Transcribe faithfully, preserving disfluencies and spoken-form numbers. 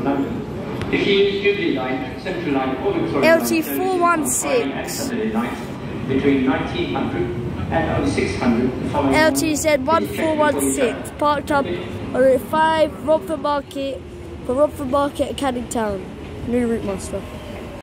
London. If you use Jubilee Line, Central Line, or Victoria L T four one six. Between nineteen hundred and only six hundred. L T Z one four one six, parked up on Route five, Romford Market, for Romford Market at Canning Town. New Routemaster.